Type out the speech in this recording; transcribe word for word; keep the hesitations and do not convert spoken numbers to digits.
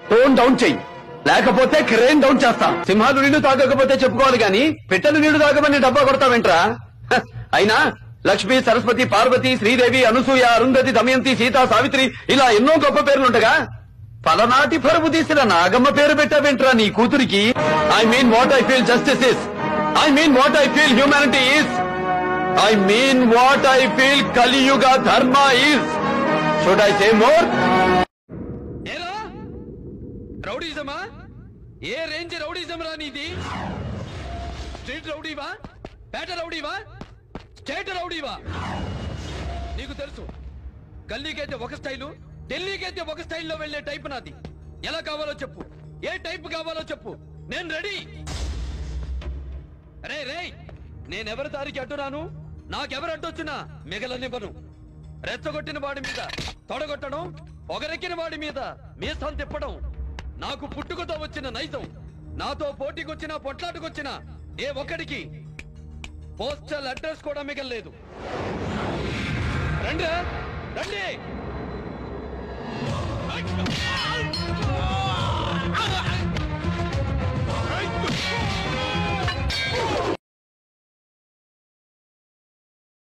Tone down చెయ్యి, లేకపోతే crane down చేస్తా. సింహాలు నీళ్లు తాగకపోతే చెప్పుకోవాలి గాని పిట్టలు నీళ్లు తాగమని డబ్బా కొడతావేంట్రా? అయినా లక్ష్మి, సరస్వతి, పార్వతి, శ్రీదేవి, అనసూయ, అరుంధతి, దమయంతి, సీత, సావిత్రి ఇలా ఎన్నో గొప్ప పేర్లుంటగా పలనాటి పరుపు తీసిన నాగమ్మ పేరు పెట్టావేంట్రా నీ కూతురికి? I mean what I feel justice is, I mean what I feel humanity is, I mean what I feel Kaliyuga dharma is. Should I say more? రౌడీజమా? ఏ రేంజ్ రౌడీజం రా నీది? స్ట్రీట్ రౌడీవా, పేట రౌడీవా, స్టేట్ రౌడీవా? నీకు తెలుసు, గల్లీకైతే ఒక స్టైలు, ఢిల్లీకైతే ఒక స్టైల్లో వెళ్లే టైప్ నాది. ఎలా కావాలో చెప్పు, ఏ టైప్ కావాలో చెప్పు, నేను రెడీ. రే రే నేనెవరి దారికి అడ్డురాను, నాకెవరు అడ్డొచ్చినా మిగలనివ్వను. రెచ్చగొట్టిన వాడి మీద తొడగొట్టడం, పొగరెక్కిన వాడి మీద మీసం తిప్పడం నాకు పుట్టుకతో వచ్చిన నైజం. నాతో పోటీకొచ్చినా పొట్లాటకొచ్చినా ఏ ఒక్కడికి పోస్టల్ అడ్రస్ కూడా మిగలలేదు. రండి రండి.